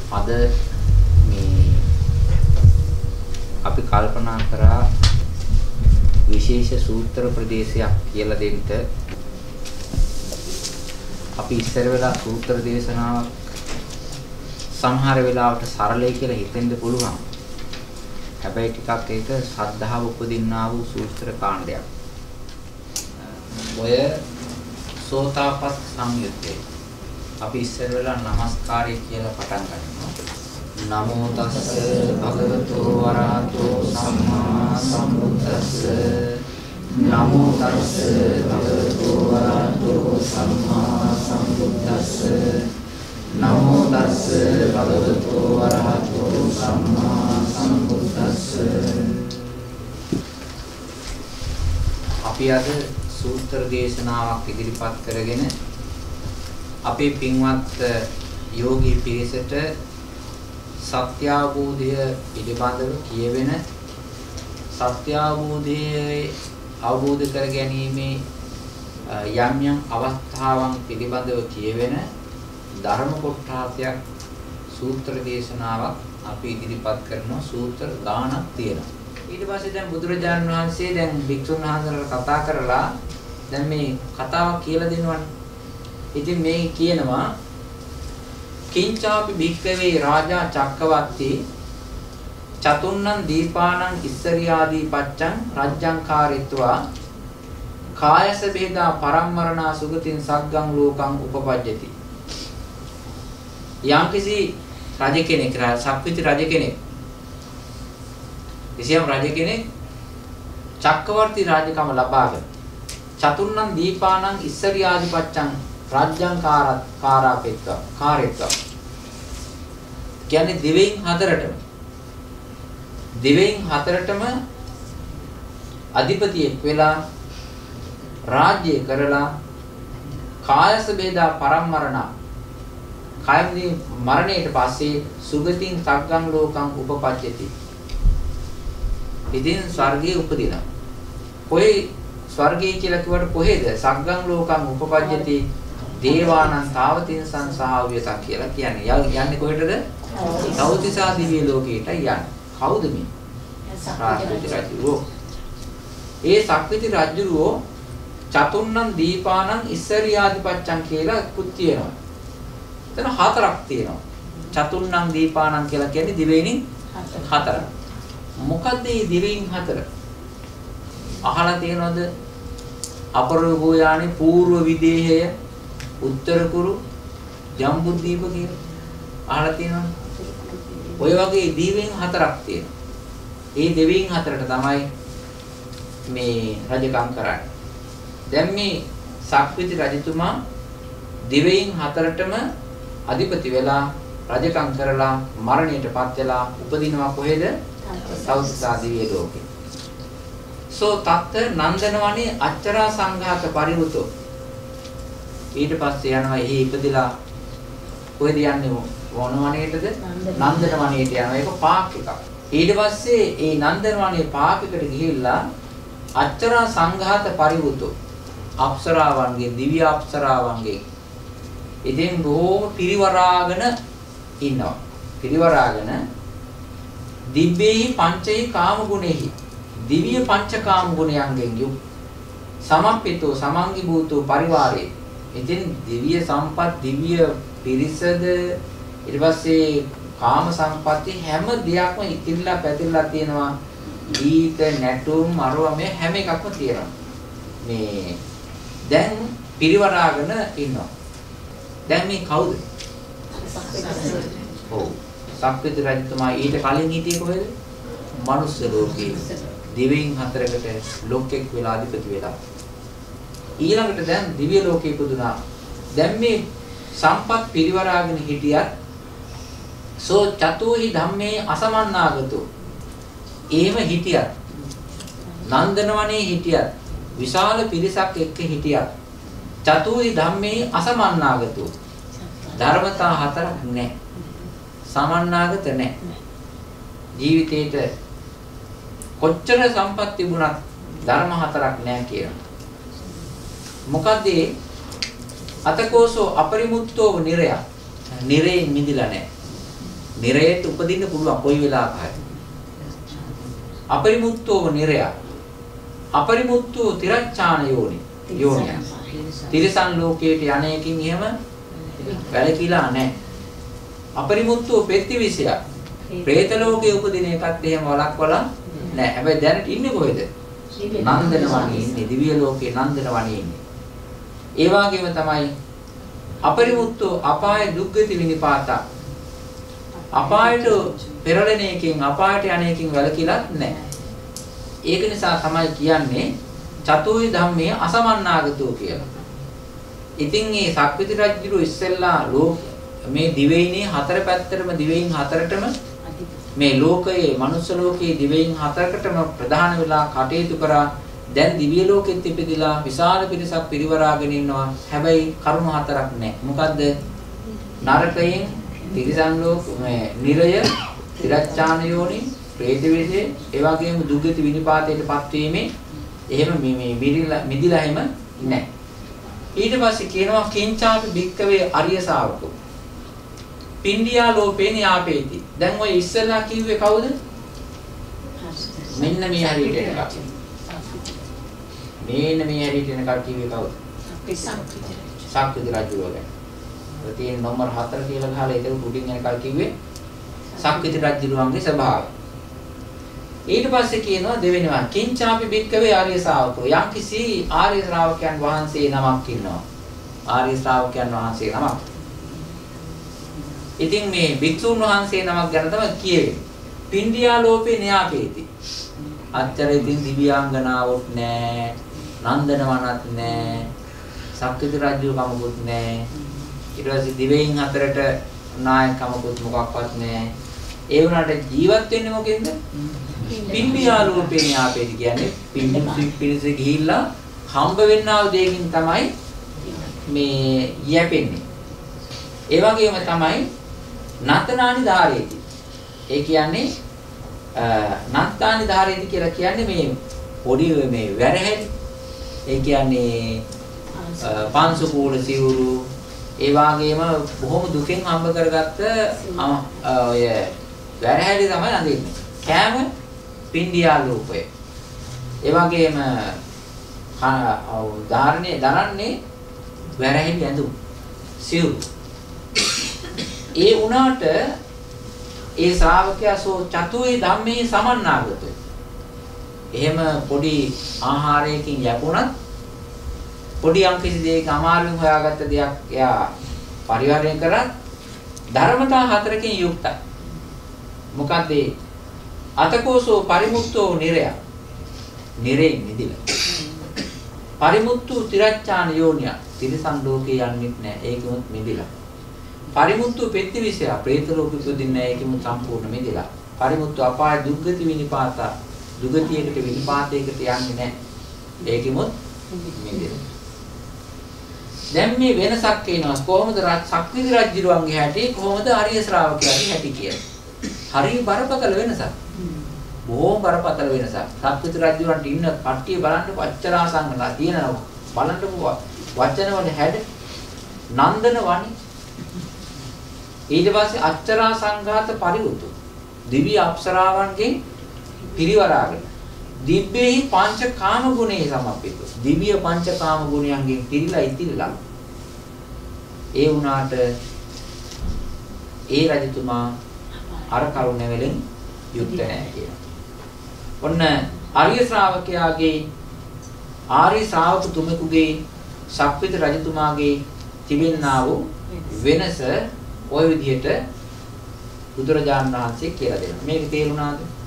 අද මේ අපි කල්පනා කරා විශේෂ සූත්‍ර ප්‍රදේශයක් කියලා දෙන්න. අපි ඉස්සර වෙලා සූත්‍ර දේශනාවක් සමහර වෙලාවට සරලයි කියලා හිතෙන්න පුළුවන්. හැබැයි ටිකක් ඒක ශ්‍රද්ධාව උපදින්නා වූ සූත්‍ර කාණ්ඩයක්. ඔය සෝතාපට්ඨ සංයුත්තේ අපි ඉස්සර වෙලා නමස්කාරය කියලා පටන් ගන්නවා. නමෝ තස්ස භගවතු වරහතෝ සම්මා සම්බුද්දස්ස. නමෝ තස්ස භගවතු වරහතෝ සම්මා සම්බුද්දස්ස. නමෝ තස්ස භගවතු වරහතෝ සම්මා සම්බුද්දස්ස. අපි අද සූත්‍ර දේශනාවක් ඉදිරිපත් කරගෙන අපේ පින්වත් යෝගී පිරිසට සත්‍ය අවබෝධය පිළිබඳව කියවෙන සත්‍ය අවබෝධයේ අවබෝධ කර ගැනීමේ යම් යම් අවස්ථාවන් පිළිබඳව කියවෙන ධර්ම කොටසක් සූත්‍ර දේශනාවක් අපි ඉදිරිපත් කරනවා. සූත්‍ර ගානක් තියෙනවා. ඊට පස්සේ දැන් බුදුරජාණන් වහන්සේ දැන් භික්ෂුන් වහන්සේලාට කතා කරලා දැන් මේ කතාවක් කියලා දෙනවනේ. ඉතින් මේ කියනවා කිංචාපි භික්ඛවේ රාජා චක්කවර්ති චතුන්නං දීපානං ඉස්සරියාදී පච්චං රජ්ජං කාරිත්වා කායස බේදා පරම්මරණා සුගතින් සග්ගං ලෝකං උපපජ්ජති. යම්කිසි රජ කෙනෙක් සක්විති රජ කෙනෙක් කිසියම් රජ කෙනෙක් චක්කවර්ති රාජකම ලබාගෙන චතුන්නං දීපානං ඉස්සරියාදී පච්චං රාජ්‍යං කාරේත්වා කියන්නේ දිවෙන් හතරටම අධිපතියෙක් වෙලා රාජ්‍ය කරලා කායස බේදා පරම්මරණ කායදී මරණයට පස්සේ සුගතින් සග්ගං ලෝකං උපපජ්ජති. ඉතින් ස්වර්ගයේ උපදිනවා. කොයි ස්වර්ගය කියලා කිව්වට කොහෙද? සග්ගං ලෝකං උපපජ්ජති දේවානං තාවතින්සං සාව්‍යතං කියලා කියන්නේ. යන්නේ කොහෙටද? සෞතිසා දිව්‍ය ලෝකයට යන්නේ. කවුද මේ? සක්විති රජුරෝ. ඒ සක්විති රජුරෝ චතුන්නං දීපානං ඉස්සරියාදිපච්චං කියලා කුත් තියෙනවා. එතන හතරක් තියෙනවා. චතුන්නං දීපානං කියලා කියන්නේ දිවයිනින් හතරක්. මොකද්ද මේ දිවයින් හතර? අහලා තියෙනවද? අපරෝගෝ යානේ పూర్ව විදේහය උත්තර කුරු ජම්බුද්දීප කියලා අහලා තියෙනවද? ඔය වගේ දිවෙන් හතරක් තියෙනවා. ඒ දෙවියන් හතරට තමයි මේ රජකම් කරන්නේ. දැන් මේ සක්විති රජතුමා දිවෙන් හතරටම අධිපති වෙලා රජකම් කරලා මරණයටපත් වෙලා උපදිනවා කොහෙද? සෞතිසා දිව්‍ය ලෝකේ. සෝ තත්ත නන්දනවනේ අච්චරා සංඝාත පරිවුතෝ. ඊට පස්සේ යනවා එහි ඉපදිලා කොහෙද යන්නේ? වන වනයේටද? නන්දන වනයේට යනවා. ඒක පාක් එකක්. ඊට පස්සේ ඒ නන්දන වනයේ පාකකට ගිහිල්ලා අච්චරා සංඝාත පරිවුතෝ අප්සරාවන්ගේ දිව්‍ය අප්සරාවන්ගේ ඉතින් බොහෝම පිරිවරාගෙන ඉන්නවා. පිරිවරාගෙන දිබ්බේහි පංචෛ කාම ගුණෙහි දිව්‍ය පංචකාම ගුණයන්ගෙන් යුක් සමප්පිතෝ සමංගි භූතෝ පරිවාරේ. ඉතින් දිව්‍ය සම්පත් දිව්‍ය පිරිසද ඊට පස්සේ කාම සම්පatti හැම දෙයක්ම ඉතිරිලා පැතිරලා තියෙනවා. ගීත නැටුම් අරවා මේ හැම එකක්ම තියෙනවා. මේ දැන් පිරිවරාගෙන ඉන්නවා. දැන් මේ කවුද? ඔව් සක්විති රජතුමා ඊට කලින් හිටියේ කොහෙද? මනුස්ස ලෝකේ. දිවයින් හතරකට ලෝකෙක් වෙලා අධිපති වෙලා. ඊළඟට දැන් දිව්‍ය ලෝකේ ඉපදුනා. දැන් මේ සම්පත් පිරිවරාගෙන හිටියත් සෝ චතුහි ධම්මේ අසමන්නාගතෝ. එහෙම හිටියත් නන්දනවනේ හිටියත් විශාල පිරිසක් එක්ක හිටියත් චතුහි ධම්මේ අසමන්නාගතෝ. ධර්මතා හතරක් නැහැ. සමන්නාගත නැහැ. ජීවිතේට කොච්චර සම්පත් තිබුණත් ධර්ම හතරක් නැහැ කියලා. මොකද අතකෝසෝ අපරිමුක්තෝ නිරය. නිරේ මිදිලා නැහැ. නිරයට උපදින්න පුළුවන් කොයි වෙලාවක හරි. අපරිමුක්තෝ නිරය. අපරිමුක්තෝ තිරච්ඡාන යෝනිය. තිරසන් ලෝකයට යන්නේකින් එහෙම වැළකීලා නැහැ. අපරිමුක්තෝ පෙත්තිවිසය. പ്രേත ලෝකයේ උපදින එකත් එහෙම වළක්වලා නැහැ. හැබැයි දැනට ඉන්නේ කොහෙද? නන්දන වනේ ඉන්නේ. දිව්‍ය ලෝකේ නන්දන වනේ ඉන්නේ. ඒ වගේම තමයි අපරිමුක්තෝ අපාය දුක්ගති විනිපාත. අපායට පෙරළෙන එකකින් අපායට යන එකකින් වැළකීලත් නැහැ. ඒක නිසා තමයි කියන්නේ චතුයි ධම්මේ අසමන්නාගතෝ කියලා. ඉතින් මේ සක්විති රජුරු ඉස්සෙල්ලා මේ දිවයිනේ හතර පැත්තටම දිවයින් හතරටම මේ ලෝකයේ මනුස්ස ලෝකයේ දිවයින් හතරකටම ප්‍රධාන වෙලා කටයුතු කරා. දැන් දිව්‍ය ලෝකෙත් ඉපදිලා විශාල පිරිසක් පිරිවරාගෙන ඉන්නවා. හැබැයි කරුණු හතරක් නැහැ. මොකද්ද? නරකයෙන් තිරිසන් ලෝක මේ නිරය, තිරච්ඡාන යෝනි, പ്രേත විශේෂ, ඒ වගේම දුක්ගති විනිපාතයටපත් වීමේ එහෙම මේ මිදිලා එහෙම නැහැ. ඊට පස්සේ කියනවා කිංචාපි භික්කවේ අරිය ශාවකෝ. පින්ඩියා ලෝපේන යාපේති. දැන් ඔය ඉස්සෙල්ලා කිව්වේ කවුද? මෙන්න මේ හරියට එනකම්. මේන්න මේ හරියට එනකම් කිව්වේ කවුද? සක්විති රජුව ගැන. ඔය තියෙන නම්බර 4 කියලා ගහලා ඒක උඩින් එනකම් කිව්වේ සක්විති රජුගේ ස්වභාවය. ඊට පස්සේ කියනවා දෙවෙනිවා කිංචාපි භික්කවේ ආර්ය ශ්‍රාවකෝ. යම්කිසි ආර්ය ශ්‍රාවකයන් වහන්සේ නමක් ඉන්නවා. ආර්ය ශ්‍රාවකයන් වහන්සේ නමක්. ඉතින් මේ භික්ෂුන් වහන්සේ නමක් ගැන තමයි කියෙන්නේ. පින්ඩියා ලෝපේ න්‍යාපේති. අච්චර ඉතින් දිව්‍යාංගනාවොත් නෑ, නන්දන වනත් නෑ, සක්විති රජු කමකුත් නෑ. ඊට පස්සේ දිවයින් හතරට නායකකමකුත් මොකක්වත් නෑ. ඒ වුණාට ජීවත් වෙන්නේ මොකෙන්ද? පින්ඩියා ලෝපේ න්‍යාපේති කියන්නේ පින්ඩික් පිරිස ගිහිල්ලා හම්බ වෙන්නා වූ දෙයකින් තමයි මේ යැපෙන්නේ. ඒ වගේම තමයි නතනානි ධාරේති. ඒ කියන්නේ නත්තානි ධාරේති කියලා කියන්නේ මේ පොඩි මේ වැරහැලි. ඒ කියන්නේ පංසුකූල සිවුරු ඒ වගේම බොහොම දුකෙන් හම්බ කරගත්ත ඔය වැරහැලි තමයි අඳින්නේ. කෑම පින්ඩියා ලෝපය. ඒ වගේම දරන්නේ වැරහැලි ඇඳුම් සිවුරු. ඒ වුණාට ඒ ශ්‍රාවකයා සෝ චතුයි ධම්මේ සමන්නාගතෝ. එහෙම පොඩි ආහාරයකින් යපුණත් පොඩි යම්කිසි දෙයක අමාරුවෙන් හොයාගත්ත දෙයක් එයා පරිවර්තනය කරත් ධර්මතා හතරකින් යුක්තයි. මොකද අතකෝසෝ පරිමුක්තෝ නිරය. නිරේ නිදිලා. පරිමුක්තු තිරච්ඡාන යෝනිය. තිරසන් ලෝකේ යන්නේ නැහැ. ඒකෙමුත් මිදිලා. පරිමුක්තු පෙත්තිවිසය പ്രേත ලෝකෙ උපදින්නේ නැහැ. ඒකෙමුත් සම්පූර්ණ මිදිලා. පරිමුක්තු අපාය දුක්ගති විනිපාත දුගතියකට විනිපාතයකට යන්නේ නැහැ. ඒකෙමුත් මිදිලා. දැන් මේ වෙනසක් එනවා. කොහොමද සක්විති රජුගේ හැටි කොහොමද ආර්ය ශ්‍රාවකයාගේ හැටි කියන්නේ. හරිය බරපතල වෙනසක්. බොහොම බරපතල වෙනසක්. සක්විති රජුන්ට ඉන්න කට්ටිය බලන්නකො අච්චරා සංගලා තියෙනවා. බලන්නකො වචනවල හැඩ නන්දන වනි. ඊට පස්සේ අච්චරා සංඝාත පරිවුතු. දිව්‍ය අප්සරාවන්ගෙන් පිරිවරාගෙන. දිබ්බේහි පංචකාම ගුණේ සමප්පිතු. දිව්‍ය පංචකාම ගුණයන්ගෙන් පිරීලා ඉතිරිලා. ඒ වුණාට ඒ රජතුමා අර කරුණ වලින් යුක්ත නැහැ කියලා. ඔන්න ආර්ය ශ්‍රාවකයාගේ ආර්ය ශ්‍රාවක තුමෙකුගේ සක්විති රජතුමාගේ තිබෙනා වූ වෙනස ওই විදිහට බුදුරජාණන් වහන්සේ කියලා දෙනවා. මේක තේරුණාද?